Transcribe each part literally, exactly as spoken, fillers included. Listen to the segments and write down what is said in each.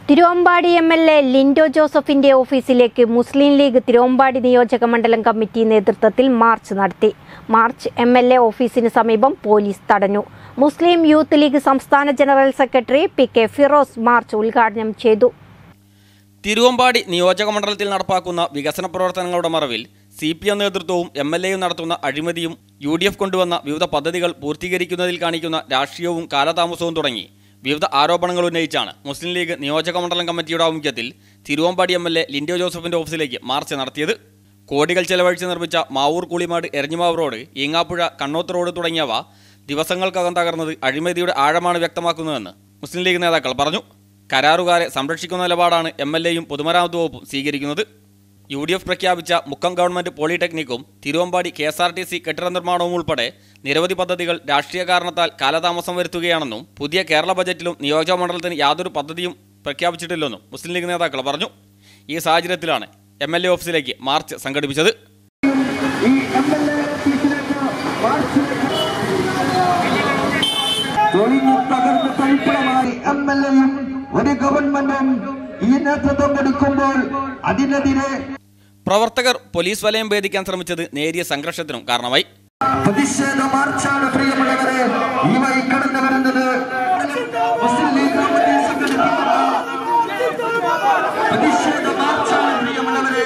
Thiruvambady M L A Linto ജോസഫിന്റെ ഓഫീസിലേക്ക് മുസ്ലിം league Thiruvambady നിയോജക മണ്ഡലം കമ്മിറ്റി നേതൃത്വത്തിൽ മാർച്ച് നടത്തി. മാർച്ച് എം എൽ എ ഓഫീസിന് സമീപം പോലീസ് തടഞ്ഞു. മുസ്ലിം യൂത്ത് ലീഗ് സംസ്ഥാന general secretary P K Firoz march ഉദ്ഘാടനം ചെയ്തു. തിരുവമ്പാടി നിയോജക മണ്ഡലത്തിൽ നടപ്പാക്കുന്ന വികസന പ്രവർത്തനങ്ങളുടെ മറവിൽ സി പി എം നേതൃത്വവും എം എൽ എയും നടത്തുന്ന അഴിമതിയും യു ഡി എഫ് കൊണ്ടുവന്ന വിവിധ പദ്ധതികൾ പൂർത്തീകരിക്കുന്നതിൽ കാണിക്കുന്ന രാഷ്ട്രീയവും കാലതാമസവും തുടങ്ങി വിവിധ ആരോപണങ്ങൾ ഉന്നയിച്ചാണ് മുസ്ലിം ലീഗ് നിയോജക മണ്ഡലം കമ്മിറ്റിയുടെ ആഭിമുഖ്യത്തിൽ Thiruvambady M L A Linto ജോസഫിന്റെ ഓഫീസിലേക്ക് മാർച്ച് നടത്തിയത്. കോടികൾ ചെലവഴിച്ച് നിർമ്മിച്ച മാവൂർ കൂളിമാട് എരഞ്ഞിമാവ് റോഡ്, ഈങ്ങാപ്പുഴ കണ്ണോത്ത് റോഡ് തുടങ്ങിയവ ദിവസങ്ങൾക്കകം തകർന്നത് അഴിമതിയുടെ ആഴമാണ് വ്യക്തമാക്കുന്നതെന്ന് മുസ്ലിം ലീഗ് നേതാക്കൾ പറഞ്ഞു. കരാറുകാരെ സംരക്ഷിക്കുന്ന നിലപാടാണ് എം എൽ എയും പൊതുമരാമത്ത് വകുപ്പും സ്വീകരിക്കുന്നത്. യു ഡി എഫ് പ്രഖ്യാപിച്ച മുക്കം ഗവൺമെന്റ് പോളിടെക്നിക്കും Thiruvambady K S R T C കെട്ടിട നിർമ്മാണവും ഉൾപ്പെടെ നിരവധി പദ്ധതികൾ രാഷ്ട്രീയ കാരണത്താൽ കാലതാമസം വരുത്തുകയാണെന്നും പുതിയ കേരള ബജറ്റിലും നിയോജക മണ്ഡലത്തിന് യാതൊരു പദ്ധതിയും പ്രഖ്യാപിച്ചിട്ടില്ലെന്നും മുസ്ലിം ലീഗ് നേതാക്കൾ പറഞ്ഞു. ഈ സാഹചര്യത്തിലാണ് എം എൽ എ ഓഫീസിലേക്ക് മാർച്ച് സംഘടിപ്പിച്ചത്. പ്രവർത്തകർ പോലീസ് വലയം ഭേദിക്കാൻ ശ്രമിച്ചത് നേരിയ സംഘർഷത്തിനും കാരണമായി. പ്രതിഷേധ മാർച്ചാണ് പ്രിയമുള്ളവരെ ഈ വഴി കടന്നു വരുന്നത്. മുസ്ലിം ലീഗ് കമ്മിറ്റി സംഘടിപ്പിക്കുന്ന പ്രതിഷേധ മാർച്ചാണ് പ്രിയമുള്ളവരെ.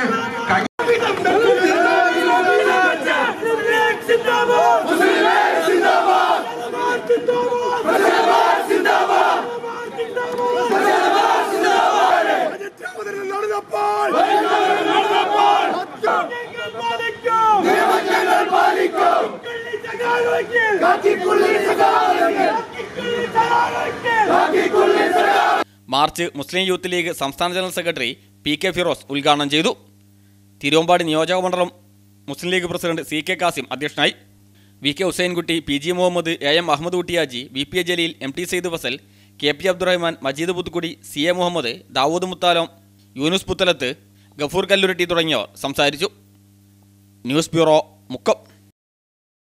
മാർച്ച് മുസ്ലിം യൂത്ത് ലീഗ് സംസ്ഥാന general secretary P K Firoz ഉദ്ഘാടനം ചെയ്തു. തിരുവമ്പാടി നിയോജക മണ്ഡലം Muslim League president C K Kasim അധ്യക്ഷനായി. V K Hussainkutty, P G Muhammad, A M Ahammed Kuttiyaji, V P A Jaleel, M T Sayed Fazal, K P Abdurahman, Majeed Puthukkudi, C A Muhammad, Dawood Muthalam, Yunus Puthalath, Gafoor Kallurutti തുടങ്ങിയവർ സംസാരിച്ചു. News bureau, Mukkam.